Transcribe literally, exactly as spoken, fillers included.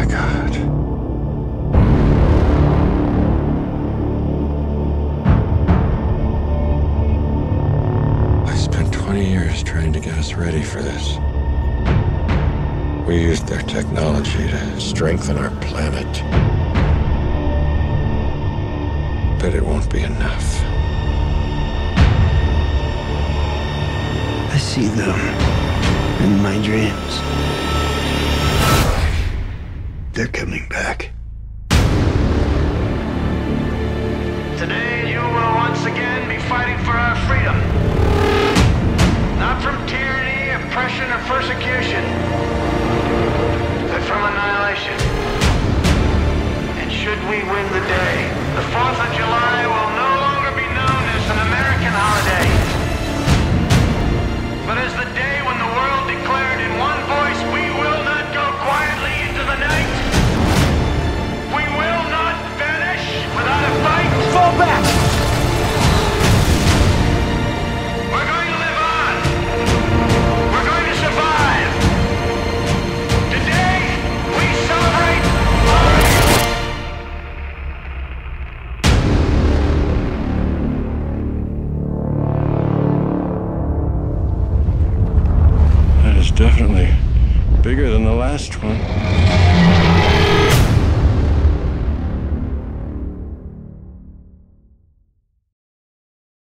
my God. I spent twenty years trying to get us ready for this. We used their technology to strengthen our planet. But it won't be enough. I see them in my dreams. They're coming back. Today you will once again be fighting for our freedom. Not from tyranny, oppression, or persecution, but from annihilation. And should we win the day, the fourth of July will no longer be known as an American holiday, but as the day when the world declared in one voice, we will not go quietly into the night. We will not vanish without a fight. Fall back! We're going to live on. We're going to survive. Today, we celebrate That is definitely bigger than the last one.